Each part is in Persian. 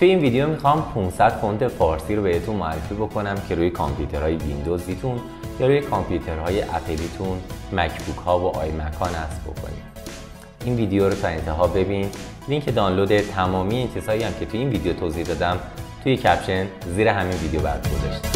توی این ویدیو میخوام 500 فونت فارسی رو بهتون معرفی بکنم که روی کامپیوترهای ویندوزیتون یا روی کامپیوترهای اپلیتون، مکبوک ها و آی مک ها نصب بکنید. این ویدیو رو تا انتها ببین. لینک دانلود تمامی این چیزهایی هم که توی این ویدیو توضیح دادم توی کپشن زیر همین ویدیو برات گذاشتم.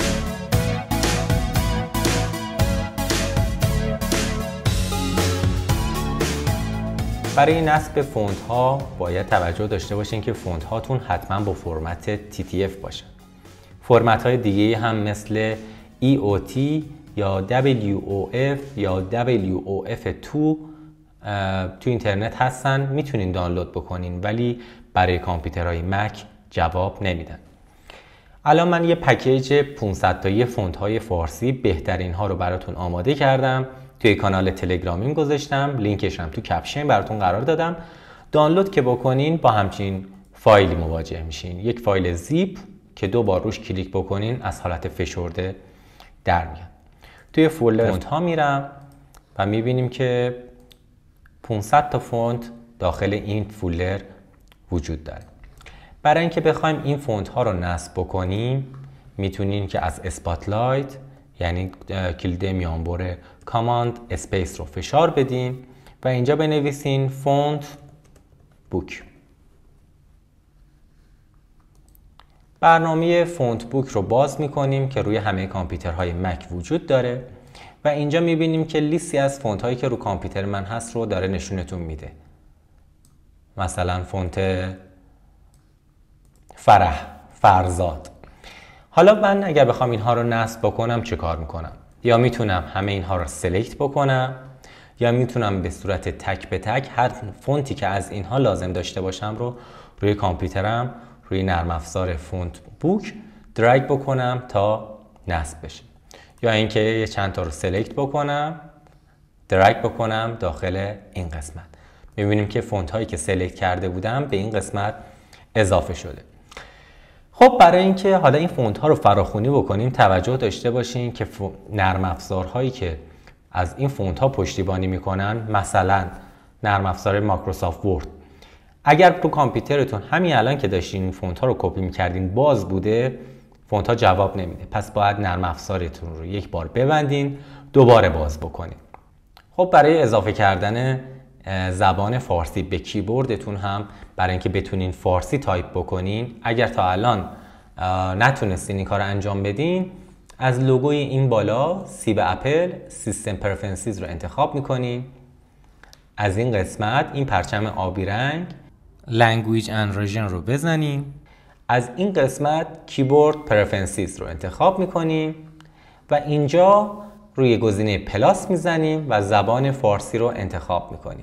برای نصب فونت ها باید توجه داشته باشین که فونت هاتون حتما با فرمت TTF باشه. فرمت های دیگه هم مثل EOT یا WOF یا WOF2 تو اینترنت هستن، میتونین دانلود بکنین ولی برای کامپیوترهای مک جواب نمیدن. الان من یه پکیج 500 تایی فونت های فارسی بهترین ها رو براتون آماده کردم، توی کانال تلگرامیم گذاشتم، لینکش هم تو کپشن براتون قرار دادم. دانلود که بکنین با همچین فایلی مواجه میشین، یک فایل زیپ که 2 بار روش کلیک بکنین از حالت فشرده در میاد. توی فولدر فونت ها میرم و میبینیم که 500 تا فونت داخل این فولدر وجود داره. برای اینکه بخوایم این فونت ها رو نصب بکنیم میتونین که از اسپاتلایت یعنی کلید میانبر کاماند اسپیس رو فشار بدین و اینجا بنویسین فونت بوک. برنامه فونت بوک رو باز میکنیم که روی همه کامپیوترهای مک وجود داره و اینجا میبینیم که لیستی از فونت هایی که رو کامپیوتر من هست رو داره نشونتون میده. مثلا فونت فرزاد. حالا من اگر بخوام اینها رو نصب بکنم چه کار میکنم؟ یا میتونم همه اینها رو سلکت بکنم یا میتونم به صورت تک به تک هر فونتی که از اینها لازم داشته باشم رو روی کامپیوترم روی نرم افزار فونت بوک درگ بکنم تا نصب بشه، یا اینکه یه چند تا رو سلکت بکنم درگ بکنم داخل این قسمت. میبینیم که فونت هایی که سلکت کرده بودم به این قسمت اضافه شده. خب برای اینکه حالا این فونت ها رو فراخوانی بکنیم توجه داشته باشین که نرم افزارهایی که از این فونت ها پشتیبانی میکنن، مثلا نرم افزار مایکروسافت ورد، اگر تو کامپیوترتون همین الان که داشتین این فونت ها رو کپی میکردین باز بوده، فونت ها جواب نمیده. پس باید نرم افزارتون رو یک بار ببندین دوباره باز بکنین. خب برای اضافه کردن زبان فارسی به کیبوردتون هم برای اینکه بتونین فارسی تایپ بکنین، اگر تا الان نتونستین این کار انجام بدین، از لوگوی این بالا سیب اپل سیستم پرفرنسز رو انتخاب میکنین. از این قسمت این پرچم آبی رنگ لنگویج اند ریژن رو بزنین. از این قسمت کیبورد پرفرنسز رو انتخاب میکنیم و اینجا روی گزینه پلاس میزنیم و زبان فارسی رو انتخاب میکنیم.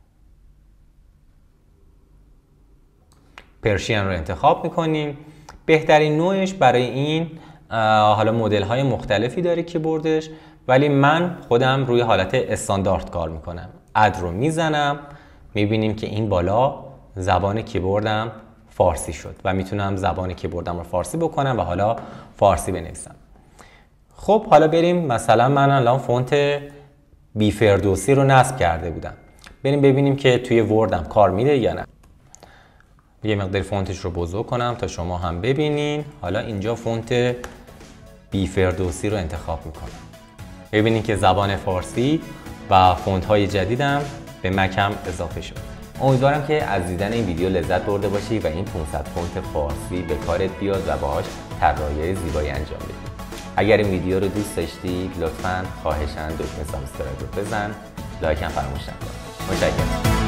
پرشین رو انتخاب میکنیم. بهترین نوعش برای این حالا مدل های مختلفی داره کیبوردش، ولی من خودم روی حالت استاندارد کار میکنم. اد رو میزنم، میبینیم که این بالا زبان کیبوردم فارسی شد و میتونم زبان کیبوردم رو فارسی بکنم و حالا فارسی بنویسم. خب حالا بریم، مثلا من الان فونت بی فردوسی رو نصب کرده بودم، بریم ببینیم که توی وردم کار میده یا نه. یه مقدار فونتش رو بزرگ کنم تا شما هم ببینین. حالا اینجا فونت بی فردوسی رو انتخاب میکنم. ببینین که زبان فارسی و فونت های جدیدم به مکم اضافه شد. امیدوارم که از دیدن این ویدیو لذت برده باشی و این 500 فونت فارسی به کارت بیاد و باهاش طراحی‌های زیبایی انجام بدی. اگر این ویدیو رو دوست داشتی لطفاً خواهشاً دکمه سابسکرایب رو بزن، لایک هم فراموش نکن. متشکرم.